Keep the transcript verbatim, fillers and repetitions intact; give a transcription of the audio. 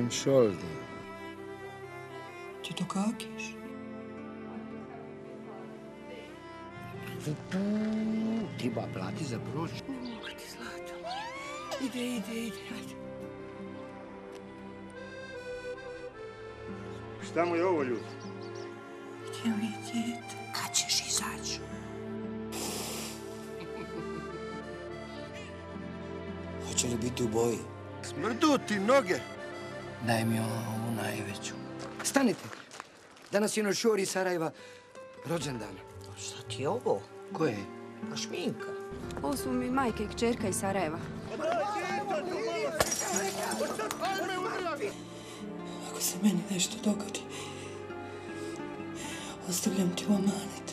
Sam šoldi. Ti to kakiš? Treba plati za proč. Ne mogu ti, Zlato. Ide, ide, ide, ajde. Šta mu je ovo, ljudi? Gdje mi je dijete? Kad ćeš izaći? Hoće li biti u boji? Smrdu ti noge. Daj mi ovu najveću. Stanite. Danas je na šori Sarajeva rođendan. Šta ti je ovo? Ko je? Pa šminka. Ovo su mi majka i kćerka iz Sarajeva. Ako se meni nešto dogodi, ostavljam ti u amanet.